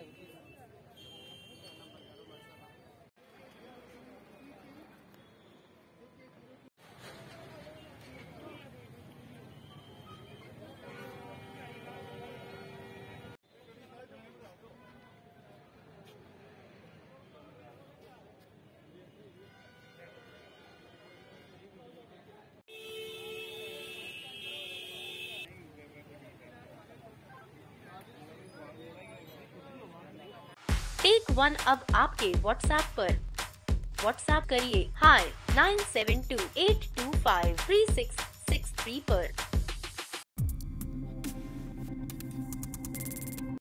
Take one अब आपके WhatsApp पर। व्हाट्सएप करिए हाय 9728253663 पर।